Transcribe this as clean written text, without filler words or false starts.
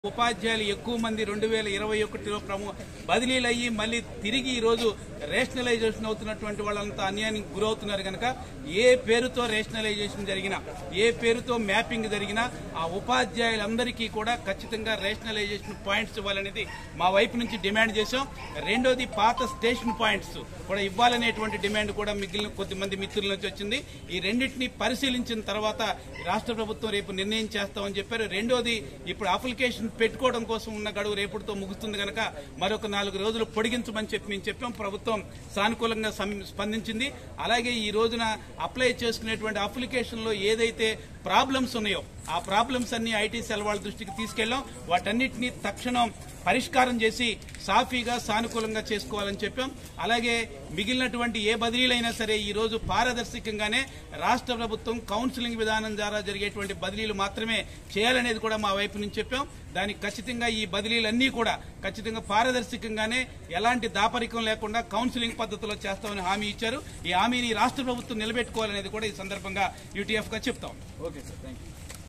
ఉపాధ్యాయులు ఎక్కువ మంది 2021లో బదిలీలు అయ్యి మళ్ళీ తిరిగి ఈ రోజు రేషనలైజేషన్ అవుతున్నటువంటి వాళ్ళంతా అన్యాయానికి గురవుతున్నారు కనుక ఏ పేరుతో రేషనలైజేషన్ జరిగినా ఏ పేరుతో మ్యాపింగ్ జరిగినా ఆ ఉపాధ్యాయులందరికీ కూడా ఖచ్చితంగా రేషనలైజేషన్ పాయింట్స్ ఇవ్వాలనేది మా వైపు నుంచి డిమాండ్ చేశాం. రెండోది పాత స్టేషన్ పాయింట్స్ కూడా ఇవ్వాలనేటువంటి డిమాండ్ కూడా మిగిలిన కొద్దిమంది మిత్రుల నుంచి వచ్చింది. ఈ రెండింటిని పరిశీలించిన తర్వాత రాష్ట్ర ప్రభుత్వం రేపు నిర్ణయం చేస్తామని చెప్పారు. రెండోది ఇప్పుడు అప్లికేషన్ పెట్టుకోవడం కోసం ఉన్న గడువు రేపటితో ముగుస్తుంది కనుక మరొక 4 రోజులు పొడిగించమని చెప్పి మేము చెప్పాం. ప్రభుత్వం సానుకూలంగా స్పందించింది. అలాగే ఈ రోజున అప్లై చేసుకునేటువంటి అప్లికేషన్ లో ఏదైతే ప్రాబ్లమ్స్ ఉన్నాయో ఆ ప్రాబ్లమ్స్ అన్ని ఐటీ సెల్ వాళ్ళ దృష్టికి తీసుకెళ్లాం. వాటన్నిటినీ తక్షణం పరిష్కారం చేసి సాఫీగా సానుకూలంగా చేసుకోవాలని చెప్పాం. అలాగే మిగిలినటువంటి ఏ బదిలీలైనా సరే ఈ రోజు పారదర్శకంగానే రాష్ట్ర ప్రభుత్వం కౌన్సిలింగ్ విధానం ద్వారా జరిగేటువంటి బదిలీలు మాత్రమే చేయాలనేది కూడా మా వైపు నుంచి చెప్పాం. దానికి ఖచ్చితంగా ఈ బదిలీలన్నీ కూడా ఖచ్చితంగా పారదర్శకంగానే ఎలాంటి దాపరికం లేకుండా కౌన్సిలింగ్ పద్ధతిలో చేస్తామని హామీ ఇచ్చారు. ఈ హామీని రాష్ట్ర ప్రభుత్వం నిలబెట్టుకోవాలనేది కూడా ఈ సందర్భంగా యూటీఎఫ్ గా చెప్తాం. Okay sir, thank you.